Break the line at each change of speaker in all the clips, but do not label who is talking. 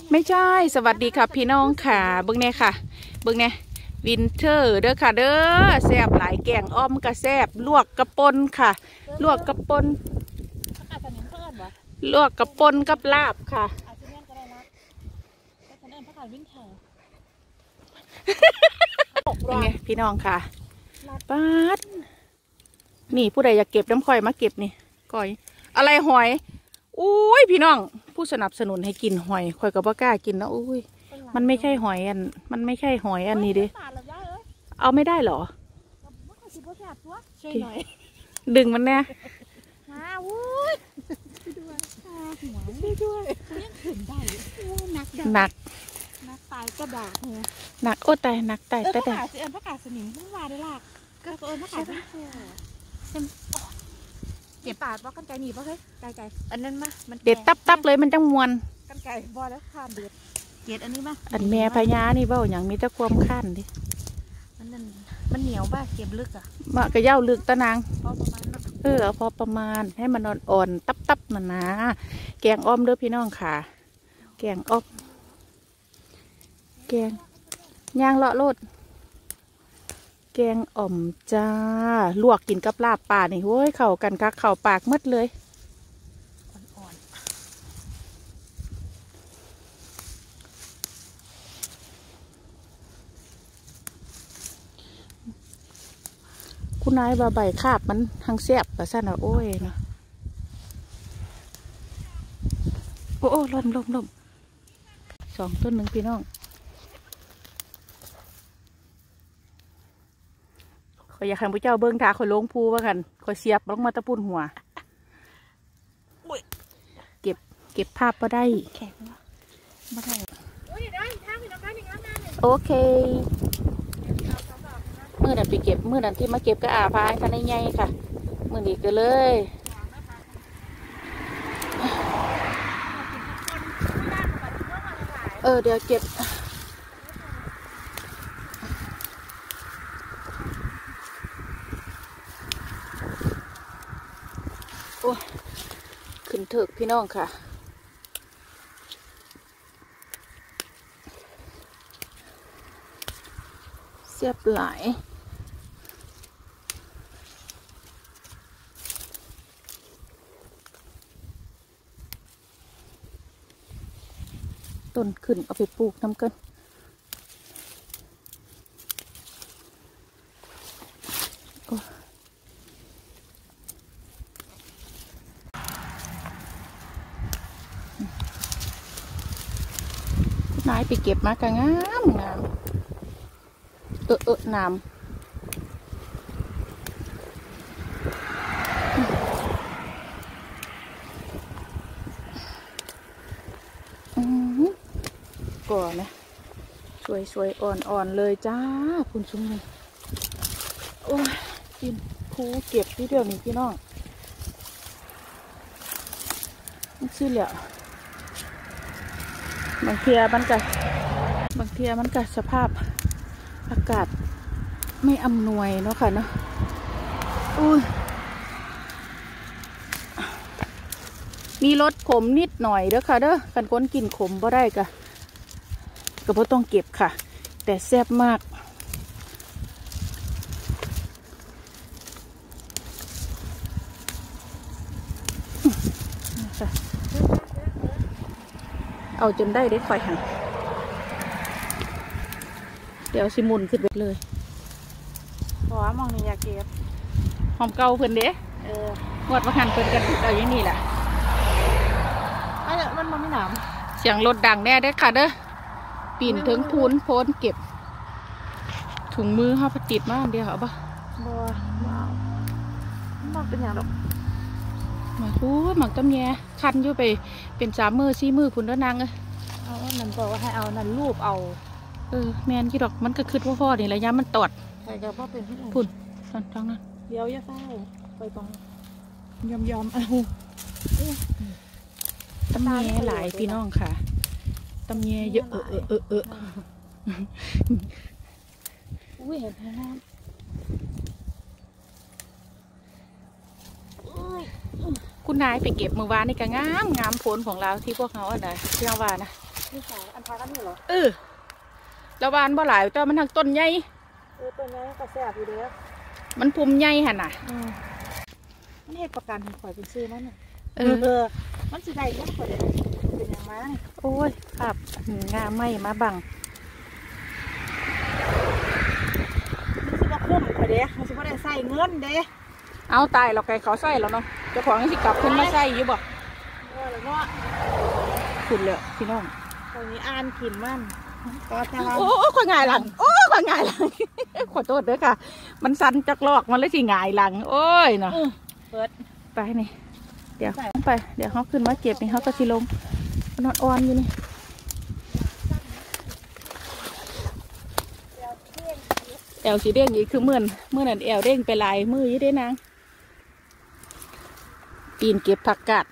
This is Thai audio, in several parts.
ไม่ใช่สวัสดีค่ะพี่น้องค่ะเบิ้งเนี่ยค่ะเบิ้งเนี่ยวินเทอร์เด้อค่ะเด้อแซ่บหลายแกงอ้อมกระแซ่บลวกกระปนค่ะลวกกระปนลวกกระปนกับลาบค่ะเป็นไงพี่น้องค่ะป๊าดนี่ผู้ใดอยากเก็บน้ำข่อยมาเก็บนี่ก่อยอะไรหอยอุ้ยพี่น้องผู้สนับสนุนให้กินหอยข่อยก็บ่กล้ากินนะอุ้ยมันไม่ใช่หอยอันมันไม่ใช่หอยอันนี้ดิเอาไม่ได้เหรอดึงมันแน่หนักตายกระดาษหนักโอ้ตายหนักตายกระดาษเอ็นพระกาศสนิมเมื่อวานได้ล่ะก็เอ็นพระกาศเก็บปาดว่ากันไก่หนีป่ะเฮ้ยไก่อันนั้นมามันเด็ดตับเลยมันจังมวนกันไก่บอแล้วข้ามเด็ดเก็ดอันนี้มาอันแม่พญานี่เบ้าอย่างมีตะความขั้นดิมันเหนียวบ้าเก็บลึกอ่ะมากระเย้าลึกตะนางพอประมาณพอประมาณให้มันอ่อนตับมันนะแกงอ้อมเด้อพี่น้องค่ะแกงอ้อมแกงย่างเลาะโลดแกงอ่อมจ้าลวกกินกับลาบป่านี่โว้ยเข้ากันคักเข้าปากมดเลยอ่อนคุณนายบาใบคาบมันทางแซ่บแต่สั้นอ่ะโอ้ยเนาะโอ้ล่ม2 ต้นหนึ่งพี่น้องขอยอยากให้พระเจ้าเบิ้งทาขอยลงภูว่ากันขอยเสียบลงมาตะปุ่นหัวเก็บภาพก็ได้โอเคมื่อนั้นไปเก็บมื่อนั้นที่มาเก็บก็อาพายคันใหญ่ค่ะมื่อนี้ก็เลยเดี๋ยวเก็บโอ้ขึ้นเถิกพี่น้องค่ะเสียบหลายต้นขึ้นเอาไปปลูกน้ำกันนายไปเก็บมากะงามน้ำก่อนนะสวยอ่อนเลยจ้าคุณชุมเลยโอ้ยกินคูเก็บที่เดียวนี้พี่น้องมันซื้อเหลี่ยบางเทียมันก็สภาพอากาศไม่อำนวยเนาะค่ะเนาะอุ้ยมีรสขมนิดหน่อยเด้อค่ะเด้อกันคนกินขมบ่ได้ก็บ่ต้องเก็บค่ะแต่แซ่บมากเอาจนได้ข่อยหันเดี๋ยวสิมุนขึ้นไปเลยเพราะว่ามองนี่อยากเก็บหอมเก่าเพิ่นเด้หวดมาหันเพิ่นกันเอาอย่างนี้แหละมันไม่หนามเสียงรถดังแน่ได้ค่ะเด้อปีนถึงพูนโพนเก็บถุงมือห้าพติดมากเดียวเอาปะบ่เป็นอย่างดอกมาพูดหมักต้มแย่คันอยู่ไปเป็น3 มือ4 มือพุ่นแล้วนางเอานั่นบอกว่าให้เอานั่นรูปเอาแมนกี่ดอกมันก็คืดว่าพ่อนี่ระยะมันตอดใครก็พ่อเป็นพุ่นทั้งนั้นเดี๋ยวอย่าเฝ้าไปกองยอมเอาต้มแย่หลายพี่น้องค่ะต้มแย่เยอะอุ้ยเห็นไหมน้ำคุณนายไปเก็บมือวานนี่ก็งามโผลของเราที่พวกเขาที่เราว่านะนี่สายอันพากันนี่เหรอระวานบ่หลายแต่มันทางต้นใหญ่ต้นใหญ่ก็แซ่บอยู่เด้อมันพุ่มใหญ่หั่นน่ะมันเฮ็ดประกันให้ข่อยเป็นซื้อมันน่ะมันสิได้ยังข่อยเป็นอย่างมาโอ้ยครับงาไม่มาบังมันสิบ่คุ้มข่อยเด้มันสิบ่ได้ใส่เงินเด้เอาตายเราไก่เขาใส่แล้วเนาะเจ้าของสิกลับขึ้นมาใส่อยู่บ่แล้วก็ขุดเลยพี่น้องตอนนี้อ่านขินมันโอ้ขวายง่ายหลังโอ้ขวายง่ายหลังขอโทษด้วยค่ะมันสั่นจักลอกมันเลยสิง่ายหลังโอ้ยเนาะเปิดไปนี่เดี๋ยวไปเดี๋ยวเขาขึ้นมาเก็บนี่เขาก็สิลงนอนอ่อนอยู่นี่แอวสีเด้งอีกคือเมื่อนั่นแอวเด้งไปลายมือยี่ได้นางปีนเก็บผักกาด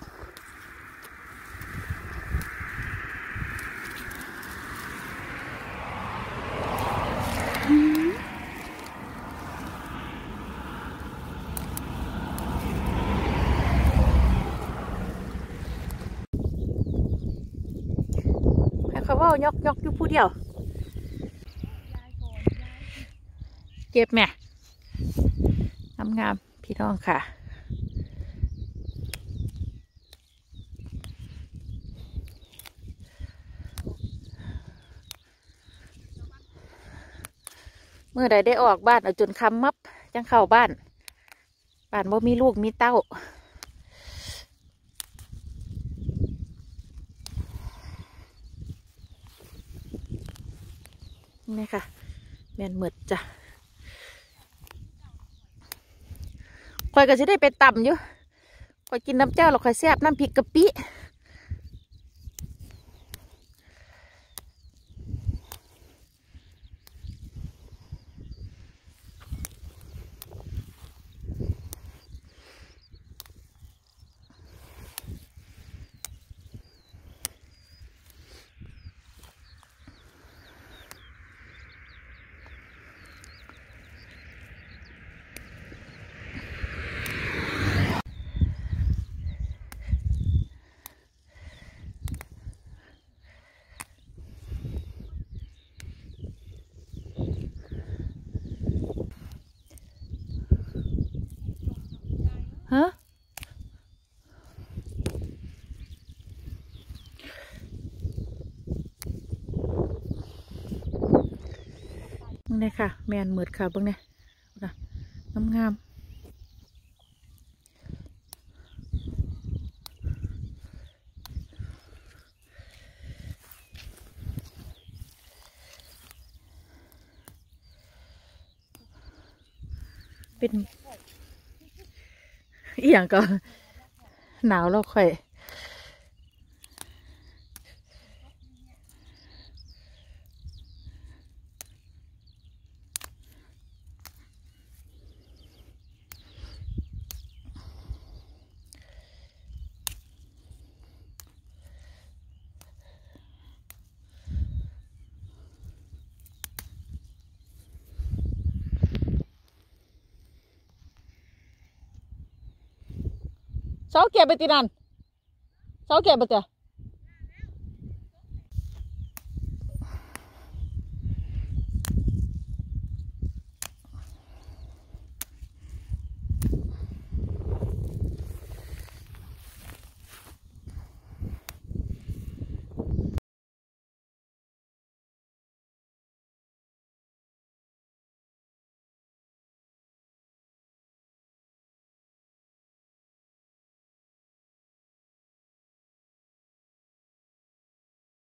เขาว่ายกอยู่ผู้เดียวเก็บแม่งามพี่น้องค่ะเมื่อใดได้ออกบ้านเอาจนคำมับจังเข้าบ้านบ่มีลูกมีเต้านี่ค่ะแม่นหมดจ้ะข่อยก็จะได้ไปต่ำอยู่ข่อยกินน้ำเจ้าหรอกข่อยแซ่บน้ำพริกกะปิฮะนี่ค่ะแมนเหมือดค่ะเบิ่งเนี่ยงามเป็นอีหยังก็หนาวแล้วค่อยเสาเก็บไปตีนันเสาเก็บไปเถอะ